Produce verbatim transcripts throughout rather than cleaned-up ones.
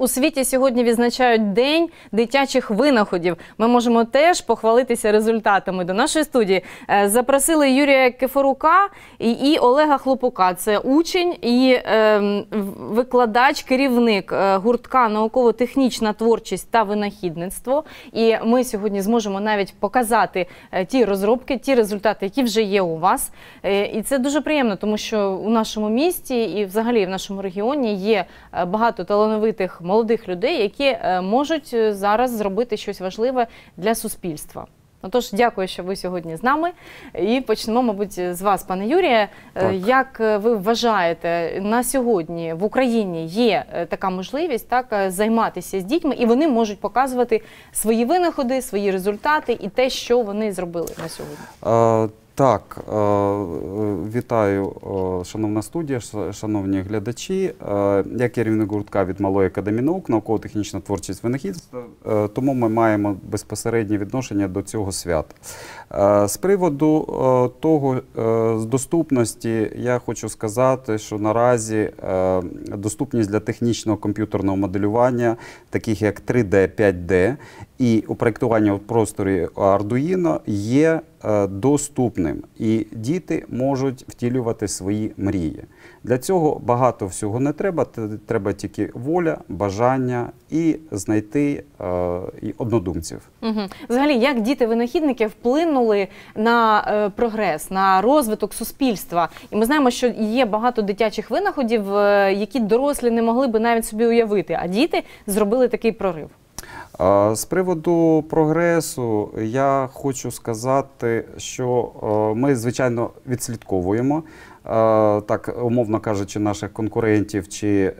У світі сьогодні відзначають День дитячих винаходів. Ми можемо теж похвалитися результатами. До нашої студії запросили Юрія Кефорука і Олега Хлопука. Це учень і е, викладач, керівник гуртка «Науково-технічна творчість та винахідництво». І ми сьогодні зможемо навіть показати ті розробки, ті результати, які вже є у вас. І це дуже приємно, тому що у нашому місті і взагалі в нашому регіоні є багато талановитих молодих людей, які можуть зараз зробити щось важливе для суспільства. Отож, дякую, що ви сьогодні з нами. І почнемо, мабуть, з вас, пане Юріє. Так. Як ви вважаєте, на сьогодні в Україні є така можливість так, займатися з дітьми, і вони можуть показувати свої винаходи, свої результати і те, що вони зробили на сьогодні? А... Так, вітаю, шановна студія, шановні глядачі. Я керівник гуртка від Малої академії наук, науково-технічна творчість винахідництва, тому ми маємо безпосереднє відношення до цього свята. З приводу того, з доступності, я хочу сказати, що наразі доступність для технічного комп'ютерного моделювання, таких як три Д, п'ять Д, і у проєктуванні в просторі Arduino є доступним, і діти можуть втілювати свої мрії. Для цього багато всього не треба, треба тільки воля, бажання і знайти е, і однодумців. Угу. Взагалі, як діти-винахідники вплинули на е, прогрес, на розвиток суспільства? І ми знаємо, що є багато дитячих винаходів, е, які дорослі не могли би навіть собі уявити, а діти зробили такий прорив. З приводу прогресу я хочу сказати, що ми, звичайно, відслідковуємо, так умовно кажучи, наших конкурентів чи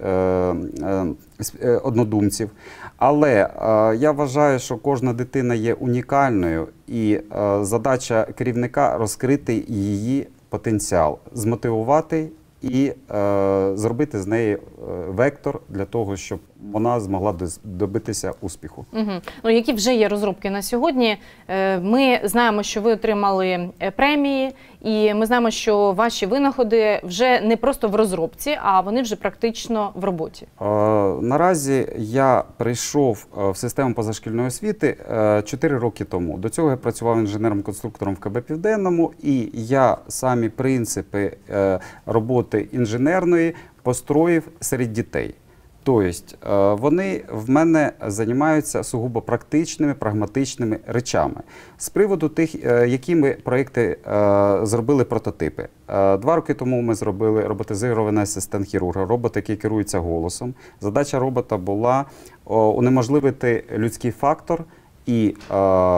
однодумців. Але я вважаю, що кожна дитина є унікальною, і задача керівника – розкрити її потенціал, змотивувати і е, зробити з неї вектор для того, щоб вона змогла добитися успіху. Угу. Ну, які вже є розробки на сьогодні? Ми знаємо, що ви отримали премії, і ми знаємо, що ваші винаходи вже не просто в розробці, а вони вже практично в роботі. Е, наразі я прийшов в систему позашкільної освіти чотири роки тому. До цього я працював інженером-конструктором в ка бе Південному, і я самі принципи роботи інженерної построїв серед дітей. Тобто вони в мене займаються сугубо практичними, прагматичними речами. З приводу тих, які ми проєкти зробили прототипи. Два роки тому ми зробили роботизований асистент хірурга, робот, який керується голосом. Задача робота була унеможливити людський фактор і е,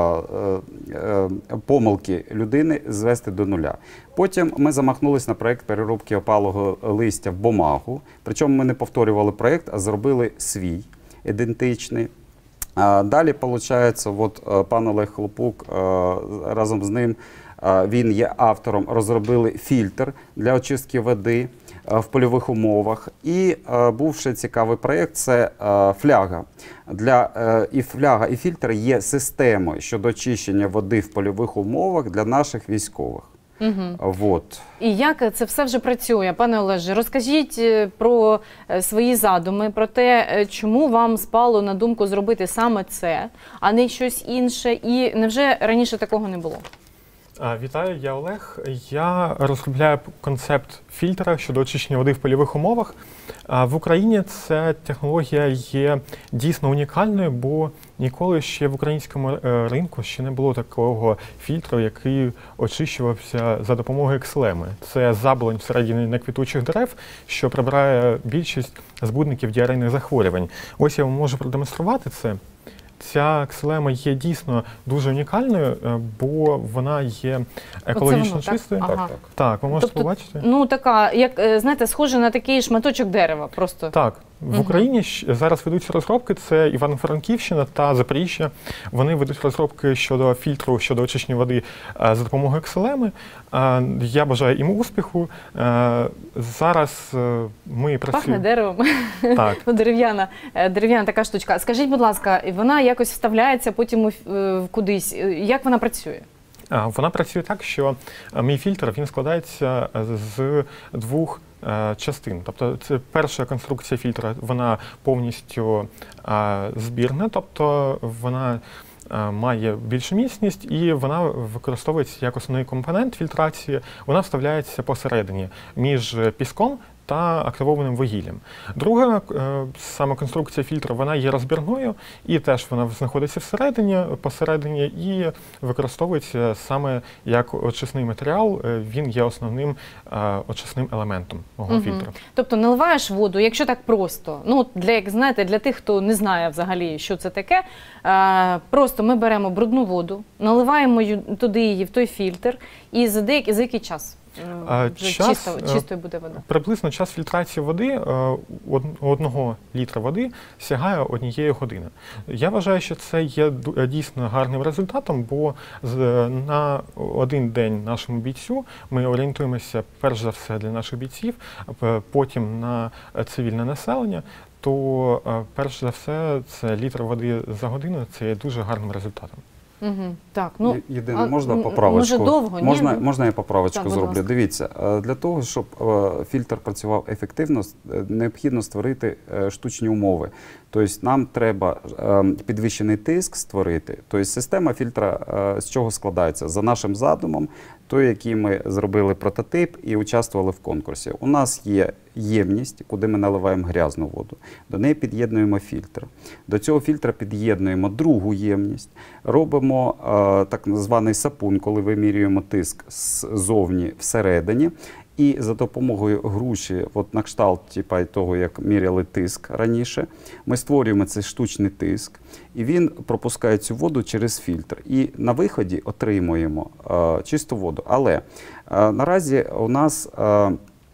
е, помилки людини звести до нуля. Потім ми замахнулися на проєкт переробки опалого листя в бумагу. Причому ми не повторювали проєкт, а зробили свій, ідентичний. А далі, виходить, от пан Олег Хлопук, разом з ним, він є автором, розробили фільтр для очистки води в польових умовах. І е, був ще цікавий проєкт – це е, фляга. Для, е, і фляга, і фільтр є системою щодо очищення води в польових умовах для наших військових. Угу. Вот. І як це все вже працює? Пане Олеже, розкажіть про свої задуми, про те, чому вам спало на думку зробити саме це, а не щось інше, і невже раніше такого не було? Вітаю, я Олег. Я розробляю концепт фільтра щодо очищення води в польових умовах. В Україні ця технологія є дійсно унікальною, бо ніколи ще в українському ринку ще не було такого фільтру, який очищувався за допомогою екслеми. Це заболонь всередині неквітучих дерев, що прибирає більшість збудників діарейних захворювань. Ось я вам можу продемонструвати це. Ця ксилема є дійсно дуже унікальною, бо вона є екологічно воно, чистою. Так? Ага. Так, так, ви можете тобто, побачити. Ну, така, як, знаєте, схоже на такий шматочок дерева просто. Так. В Україні зараз ведуться розробки, це Івано-Франківщина та Запоріжжя. Вони ведуть розробки щодо фільтру, щодо очищення води за допомогою екселеми. Я бажаю їм успіху. Зараз ми працюємо... Пахне деревом. Так. Ну, дерев'яна, дерев'яна така штучка. Скажіть, будь ласка, вона якось вставляється потім кудись. Як вона працює? Вона працює так, що мій фільтр він складається з двох е, частин. Тобто це перша конструкція фільтра, вона повністю е, збірна, тобто вона е, має більшу міцність і вона використовується як основний компонент фільтрації. Вона вставляється посередині між піском та активованим вугіллям. Друга е, саме конструкція фільтру, вона є розбірною, і теж вона знаходиться всередині, посередині, і використовується саме як очисний матеріал. Він є основним е, очисним елементом мого Угу. фільтру. Тобто наливаєш воду, якщо так просто, ну, для, як знаєте, для тих, хто не знає взагалі, що це таке, е, просто ми беремо брудну воду, наливаємо ю- туди її в той фільтр, і за деякий, за який час? А, Вже час, чисто, е, чистою буде вода. Приблизно час фільтрації води е, од- одного літра води сягає однієї години. Я вважаю, що це є ду- дійсно гарним результатом, бо з, на один день нашому бійцю ми орієнтуємося перш за все для наших бійців, а потім на цивільне населення. То е, перш за все це літр води за годину, це є дуже гарним результатом. Угу. Так, ну, Є- Єдине, а, можна м, поправочку? може довго? Ні? Можна, Ну, можна я поправочку Так, будь зроблю? ласка. Дивіться, е, для того, щоб е, фільтр працював ефективно, с- е, необхідно створити е, штучні умови. Тобто нам треба е, підвищений тиск створити. Тобто система фільтра е, з чого складається? За нашим задумом, той, який ми зробили прототип і участвували в конкурсі. У нас є ємність, куди ми наливаємо грязну воду. До неї під'єднуємо фільтр. До цього фільтра під'єднуємо другу ємність. Робимо е, так званий сапун, коли вимірюємо тиск ззовні всередині. І за допомогою груші, от на кшталт типа того, як міряли тиск раніше, ми створюємо цей штучний тиск, і він пропускає цю воду через фільтр. І на виході отримуємо е, чисту воду. Але е, наразі у нас е,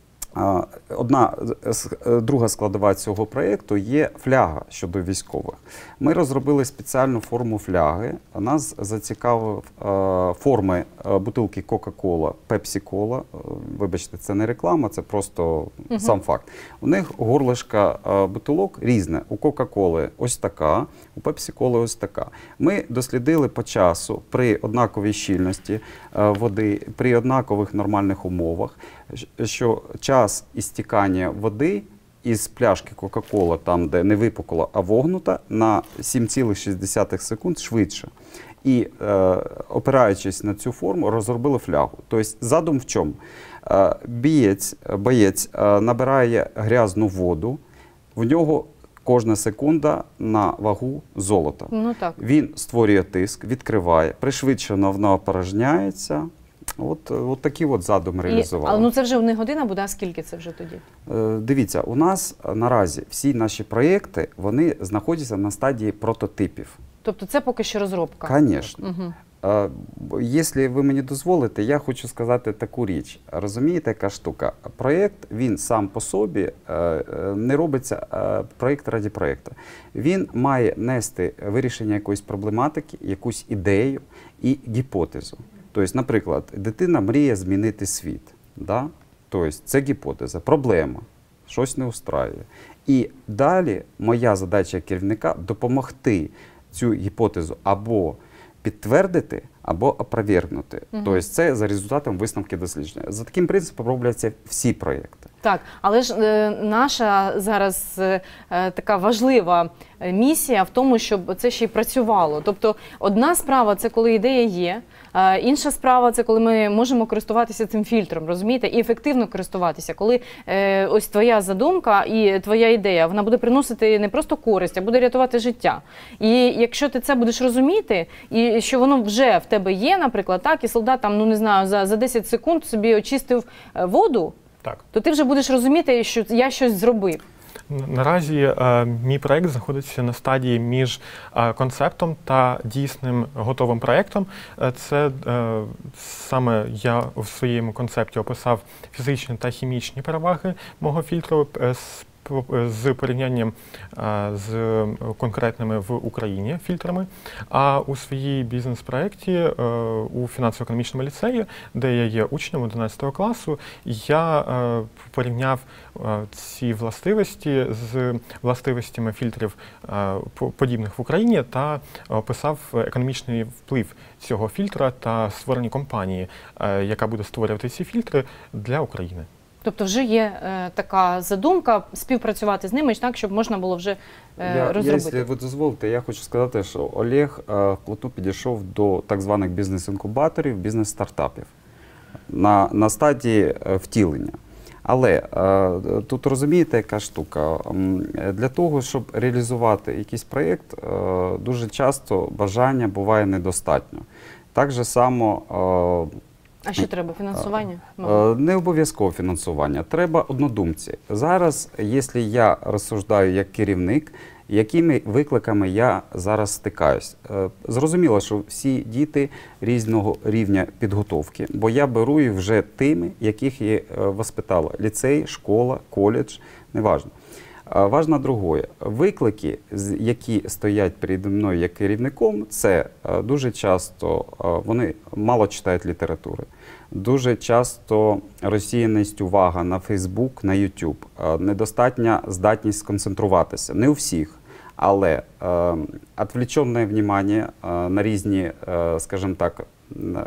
е, одна з- е, друга складова цього проєкту є фляга щодо військових. Ми розробили спеціальну форму фляги. Нас зацікавив е, форми е, бутилки Coca-Cola, Pepsi-Cola. Е, Вибачте, це не реклама, це просто Мгм. сам факт. У них горлишка е, бутилок різне. У Coca-Cola ось така, у Pepsi-Cola ось така. Ми дослідили по часу при однаковій щільності е, води, при однакових нормальних умовах, щ- що час істікання води із пляшки Coca-Cola, там, де не випукла, а вогнута, на сім цілих шість десятих секунд швидше. І, е, опираючись на цю форму, розробили флягу. Тобто задум в чому? Е, бієць, боєць е, набирає грязну воду, в нього кожна секунда на вагу золота. Ну так. Він створює тиск, відкриває, пришвидшено воно опорожняється. От, от такі от задуми І, реалізували. але ну це вже не година буде, а скільки це вже тоді? Е, Дивіться, у нас е, наразі всі наші проєкти, вони знаходяться на стадії прототипів. Тобто це поки що розробка? Звісно. Угу. Е, б- Якщо ви мені дозволите, я хочу сказати таку річ. Розумієте, яка штука? Проєкт, він сам по собі е, е, не робиться е, проєкт раді проєкту. Він має нести вирішення якоїсь проблематики, якусь ідею і гіпотезу. Тобто, наприклад, дитина мріє змінити світ. Да? Тобто, це гіпотеза, проблема, щось не устраює. І далі моя задача як керівника допомогти цю гіпотезу або підтвердити, або опровергнути. Мгм. Тобто, це за результатом висновки дослідження. За таким принципом робляться всі проєкти. Так, але ж е, наша зараз е, е, така важлива е, місія в тому, щоб це ще й працювало. Тобто одна справа – це коли ідея є, е, інша справа – це коли ми можемо користуватися цим фільтром, розумієте, і ефективно користуватися. Коли е, ось твоя задумка і твоя ідея, вона буде приносити не просто користь, а буде рятувати життя. І якщо ти це будеш розуміти, і що воно вже в тебе є, наприклад, так, і солдат там, ну не знаю, за, за десять секунд собі очистив е, воду, Так. то ти вже будеш розуміти, що я щось зробив. Н- Наразі е, мій проєкт знаходиться на стадії між е, концептом та дійсним готовим проєктом. Е, це е, саме я в своєму концепті описав фізичні та хімічні переваги мого фільтру е, з по- з порівнянням е, з конкретними в Україні фільтрами. А у своїй бізнес-проєкті е, у фінансово-економічному ліцеї, де я є учнем одинадцятого класу, я е, порівняв е, ці властивості з властивостями фільтрів е, по- подібних в Україні та описав економічний вплив цього фільтра та створення компанії, е, яка буде створювати ці фільтри для України. Тобто вже є е, така задумка співпрацювати з ними, так, щоб можна було вже е, Я, розробити. Якщо ви дозволите, я хочу сказати, що Олег е, вплотну підійшов до так званих бізнес-інкубаторів, бізнес-стартапів на, на стадії е, втілення. Але е, тут розумієте, яка штука? Для того, щоб реалізувати якийсь проєкт, е, дуже часто бажання буває недостатньо. Так же само... Е, А що треба? Фінансування? е, не обов'язково фінансування. Треба однодумці. Зараз, якщо я розсуждаю як керівник, якими викликами я зараз стикаюсь? Е, зрозуміло, що всі діти різного рівня підготовки, бо я беру їх вже тими, яких я е, воспитала. Ліцей, школа, коледж, неважно. Е, важно другое. Виклики, які стоять переді мною як керівником, це е, дуже часто е, вони мало читають літератури. Дуже часто розсіяність увага на Фейсбук, на Ютуб, е, недостатня здатність сконцентруватися. Не у всіх. Але э, отвлеченное внимание э, на різні, э, скажімо так, э,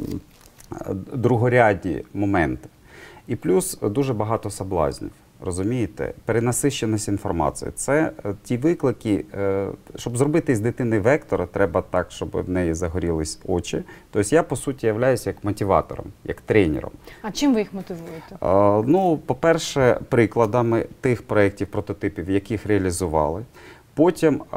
другорядні моменти. І плюс дуже багато соблазнів, розумієте? Перенасищеність інформації. Це е, ті виклики, е, щоб зробити з дитини вектора, треба так, щоб в неї загорілись очі. Тобто я, по суті, являюсь як мотиватором, як тренером. А чим ви їх мотивуєте? Е, ну, по-перше, прикладами тих проєктів, прототипів, яких реалізували. Потім е,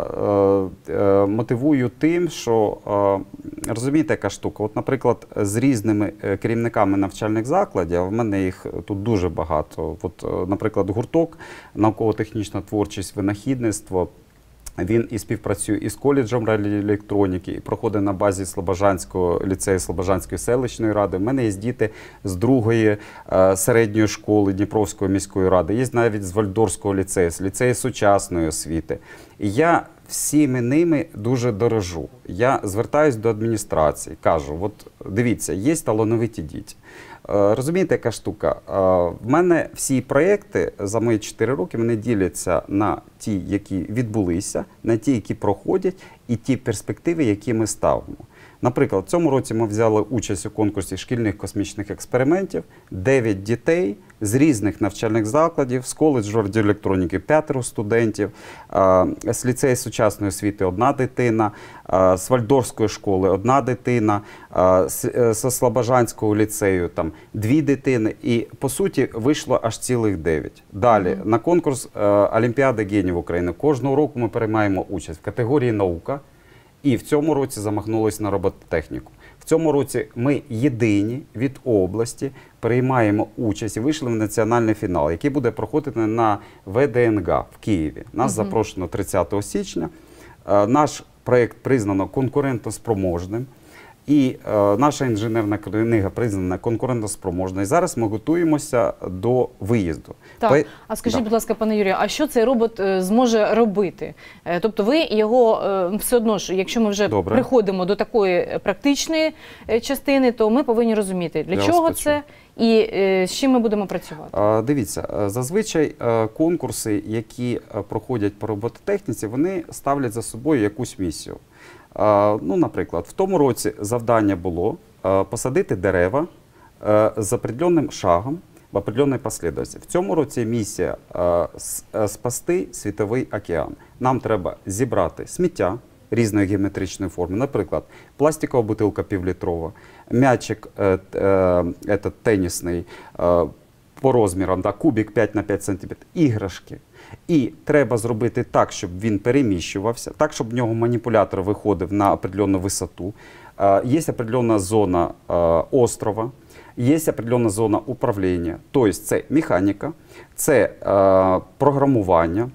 е, мотивую тим, що, е, розумієте, яка штука? От, наприклад, з різними керівниками навчальних закладів, в мене їх тут дуже багато. От, наприклад, гурток, науково-технічна творчість, винахідництво, він і співпрацює із коледжем радіоелектроніки, і проходить на базі Слобожанського ліцею Слобожанської селищної ради. У мене є діти з другої е, середньої школи Дніпровської міської ради, є навіть з Вальдорфського ліцею, з ліцею сучасної освіти. І я всіми ними дуже дорожу. Я звертаюсь до адміністрації, кажу, от дивіться, є талановиті діти. Розумієте, яка штука? В мене всі проєкти за мої чотири роки вони діляться на ті, які відбулися, на ті, які проходять, і ті перспективи, які ми ставимо. Наприклад, в цьому році ми взяли участь у конкурсі шкільних космічних експериментів. Дев'ять дітей з різних навчальних закладів, з коледжу радіоелектроніки п'ятеро студентів, з ліцею сучасної освіти одна дитина, з Вальдорфської школи одна дитина, з Слобожанського ліцею там дві дитини. І, по суті, вийшло аж цілих дев'ять. Далі, mm-hmm. на конкурс Олімпіади генів України. Кожного року ми приймаємо участь в категорії «Наука». І в цьому році замахнулися на робототехніку. В цьому році ми єдині від області приймаємо участь і вийшли в національний фінал, який буде проходити на В Д Н Г в Києві. Нас угу. запрошено тридцятого січня. Наш проєкт признано конкурентоспроможним. І е, наша інженерна книга признана конкурентоспроможною. Зараз ми готуємося до виїзду. Так, Пай... а скажіть, да. будь ласка, пане Юрію, а що цей робот е, зможе робити? Е, тобто ви його е, все одно ж, якщо ми вже Добре. приходимо до такої практичної е, частини, то ми повинні розуміти, для Я чого це і е, з чим ми будемо працювати. А, дивіться, зазвичай е, конкурси, які е, проходять по робототехніці, вони ставлять за собою якусь місію. Ну, наприклад, в тому році завдання було посадити дерева з определенним шагом, в определенній послідовності. В цьому році місія спасти світовий океан. Нам треба зібрати сміття різної геометричної форми, наприклад, пластикова бутилка півлітрова, м'ячик этот, тенісний по розмірам, да, кубик п'ять на п'ять сантиметрів, іграшки. І треба зробити так, щоб він переміщувався, так, щоб в нього маніпулятор виходив на определенну висоту. Є определенна зона острова, є определенна зона управління. Тобто це механіка, це програмування,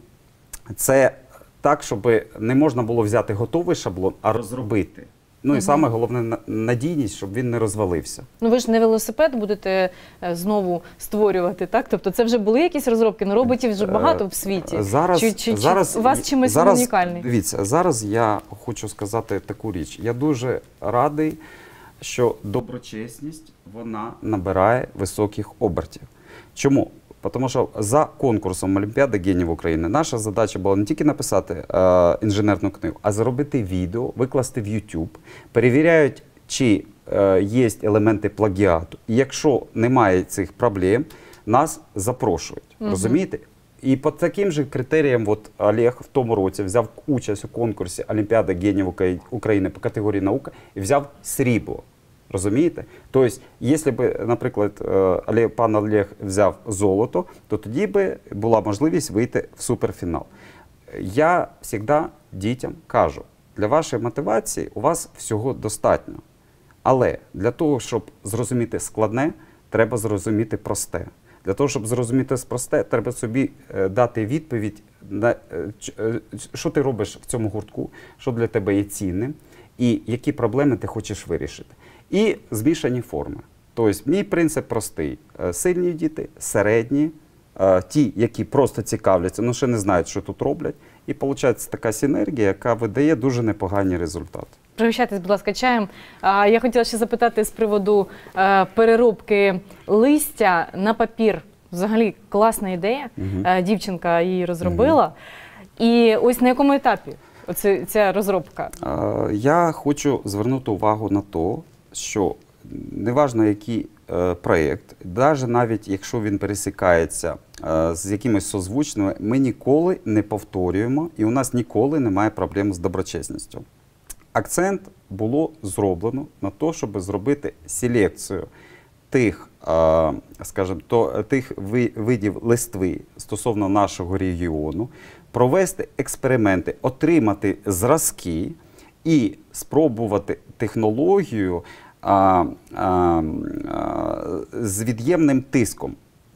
це так, щоб не можна було взяти готовий шаблон, а розробити. Ну і угу. саме головне надійність, щоб він не розвалився. Ну ви ж не велосипед будете знову створювати, так? Тобто це вже були якісь розробки, ну роботів вже багато в світі. Зараз, чи, чи, зараз, чи у вас чимось зараз, унікальний? Дивіться, зараз я хочу сказати таку річ. Я дуже радий, що доброчесність, вона набирає високих обертів. Чому? Тому що за конкурсом Олімпіади генів України наша задача була не тільки написати е, інженерну книгу, а зробити відео, викласти в ютуб, перевіряють, чи е, є елементи плагіату. І якщо немає цих проблем, нас запрошують, Мгм. розумієте? І по таким же критеріям от Олег в тому році взяв участь у конкурсі Олімпіада геніїв Ука- України по категорії наука і взяв срібло. Розумієте? Тобто, якщо б, наприклад, е, Олег- пан Олег взяв золото, то тоді би була можливість вийти в суперфінал. Я завжди дітям кажу, для вашої мотивації у вас всього достатньо. Але для того, щоб зрозуміти складне, треба зрозуміти просте. Для того, щоб зрозуміти просте, треба собі е, дати відповідь, на, е, ч- е, що ти робиш в цьому гуртку, що для тебе є цінним, і які проблеми ти хочеш вирішити. І змішані форми. Тобто, мій принцип простий. Е, Сильні діти, середні, е, ті, які просто цікавляться, але ще не знають, що тут роблять. І виходить така синергія, яка видає дуже непогані результати. Пригощайтесь, будь ласка, чаєм. А, я хотіла ще запитати з приводу е, переробки листя на папір. Взагалі класна ідея. Мгм. Е, дівчинка її розробила. І ось на якому етапі оце, ця розробка? Е, Я хочу звернути увагу на те, що неважно який е, проєкт, навіть навіть якщо він пересікається е, з якимись созвучними, ми ніколи не повторюємо і у нас ніколи немає проблем з доброчесністю. Акцент було зроблено на те, щоб зробити селекцію тих, е, скажімо, то, тих ви- видів листви стосовно нашого регіону, провести експерименти, отримати зразки і спробувати технологію а, а, а, з від'ємним тиском,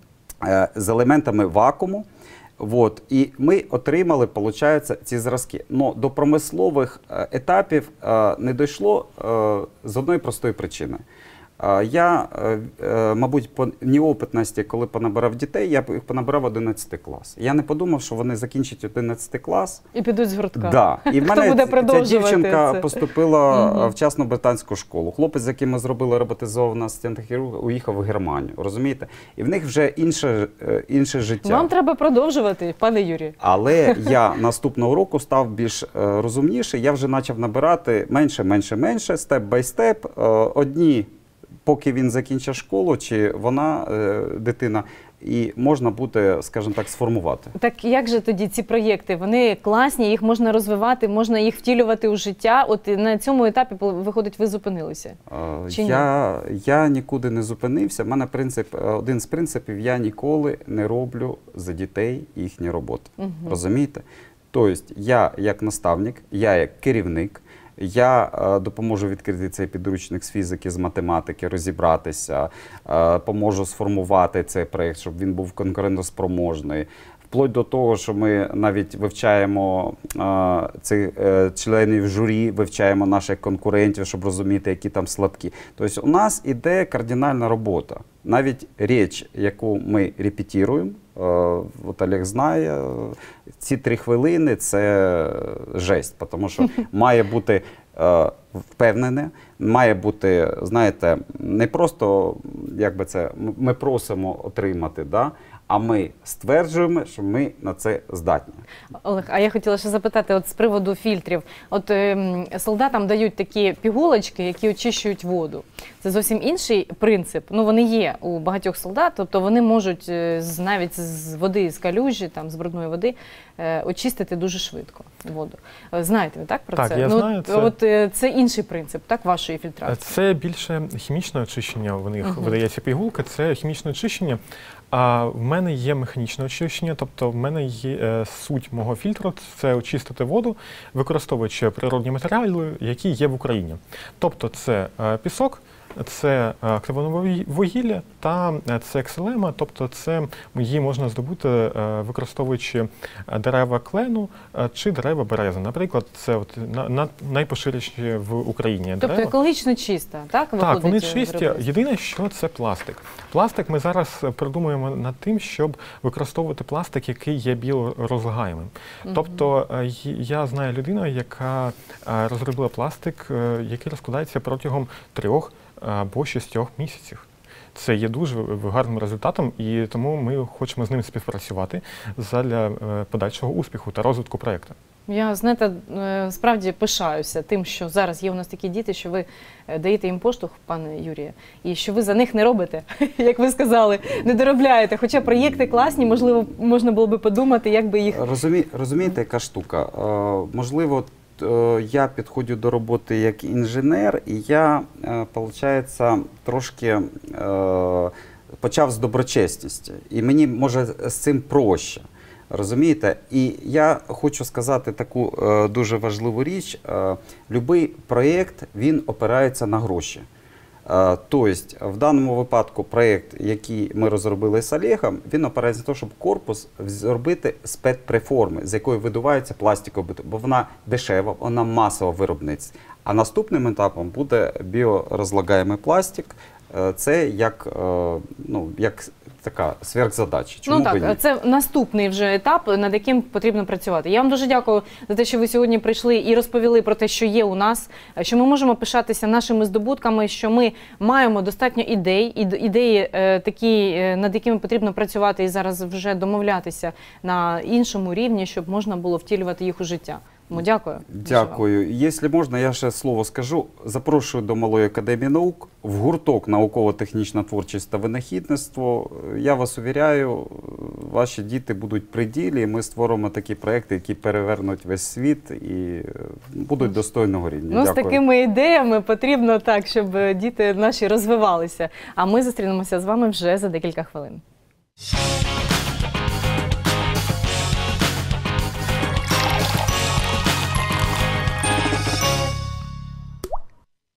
е, з елементами вакууму. От, і ми отримали, виходить, ці зразки. Но до промислових е, етапів е, не дійшло е, з одної простої причини. Е, я, е, е, мабуть, по неопитності, коли понабирав дітей, я їх понабирав одинадцятий клас. Я не подумав, що вони закінчать одинадцятий клас. І підуть з гуртка. Да. І в Хто мене буде ця продовжувати дівчинка це? поступила Мгм. в частну британську школу. Хлопець, з яким ми зробили роботизованого асистента хірурга, уїхав в Германію. Розумієте? І в них вже інше, е, інше життя. Вам треба продовжувати, пане Юрію. Але я наступного року став більш е, розумніший. Я вже почав набирати менше, менше, менше, степ бай степ. Е, одні, поки він закінчить школу, чи вона, е, дитина, і можна буде, скажімо так, сформувати. Так як же тоді ці проєкти? Вони класні, їх можна розвивати, можна їх втілювати у життя. От і на цьому етапі, виходить, ви зупинилися. Е, Чи ні? Я, я нікуди не зупинився. У мене принцип, е, один з принципів, я ніколи не роблю за дітей їхні роботи. Мгм. Розумієте? Тобто я як наставник, я як керівник, я е, допоможу відкрити цей підручник з фізики, з математики, розібратися, е, поможу сформувати цей проєкт, щоб він був конкурентоспроможний. Вплоть до того, що ми навіть вивчаємо е, цих е, членів журі, вивчаємо наших конкурентів, щоб розуміти, які там слабкі. Тобто у нас іде кардинальна робота. Навіть річ, яку ми репетируємо, е, от Олег знає, е, ці три хвилини – це жесть, тому що має бути е, впевнене, має бути, знаєте, не просто, як би це, ми просимо отримати, да? А ми стверджуємо, що ми на це здатні. Олег, а я хотіла ще запитати от з приводу фільтрів. От ем, солдатам дають такі пігулочки, які очищують воду. Це зовсім інший принцип. Ну, вони є у багатьох солдат, тобто вони можуть е, з- навіть з води, з калюжі, там, з брудної води, е, очистити дуже швидко воду. Е, Знаєте ви так про Так, це? я ну, знаю от, це. От е, це інший принцип, так, вашої фільтрації? Це більше хімічне очищення, в них Мгм. видається пігулка, це хімічне очищення. А в мене є механічне очищення, тобто в мене є е, суть мого фільтру – це очистити воду, використовуючи природні матеріали, які є в Україні. Тобто це е, пісок, це активоване вугілля та це кселема, тобто це її можна здобути, е, використовуючи дерева клену е, чи дерева берези. Наприклад, це от на, на, найпоширеніші в Україні Тобто дерева. екологічно чисто, так? Так, виходить, вони е, чисті. виробництво? Єдине, що це пластик. Пластик ми зараз придумуємо над тим, щоб використовувати пластик, який є біорозлагаємим. Мгм. Тобто е, й- я знаю людину, яка е, розробила пластик, е, який розкладається протягом трьох або шістьох місяців. Це є дуже гарним результатом, і тому ми хочемо з ними співпрацювати задля е, подальшого успіху та розвитку проєкту. Я, знаєте, е, справді пишаюся тим, що зараз є у нас такі діти, що ви е, даєте їм поштовх, пане Юріє, і що ви за них не робите, як ви сказали, не доробляєте. Хоча проєкти класні, можливо, можна було би подумати, як би їх... Розумі, розумієте, яка штука? Е, можливо, е, я підходжу до роботи як інженер, і я, е, виходить, трошки е, почав з доброчесності. І мені, може, з цим проще. Розумієте? І я хочу сказати таку е, дуже важливу річ. Е, любий проєкт, він опирається на гроші. Е, тобто, в даному випадку проєкт, який ми розробили з Олегом, він опирається на те, щоб корпус зробити з пет-преформи, з якої видувається пластикова битuma, бо вона дешева, вона масова виробництва. А наступним етапом буде біорозлагаємий пластик. Е, це як, е, ну, як така сверхзадача. Чому ну так, би ні? це наступний вже етап, над яким потрібно працювати. Я вам дуже дякую за те, що ви сьогодні прийшли і розповіли про те, що є у нас, що ми можемо пишатися нашими здобутками, що ми маємо достатньо ідей, ідеї е, такі, е, над якими потрібно працювати і зараз вже домовлятися на іншому рівні, щоб можна було втілювати їх у життя. Тому дякую. Дякую. Якщо можна, я ще слово скажу. Запрошую до Малої академії наук в гурток науково-технічна творчість та винахідництво. Я вас увіряю, ваші діти будуть при ділі, і ми створимо такі проекти, які перевернуть весь світ і будуть достойного рівня. Ну, Дякую. з такими ідеями потрібно так, щоб діти наші розвивалися. А ми зустрінемося з вами вже за декілька хвилин.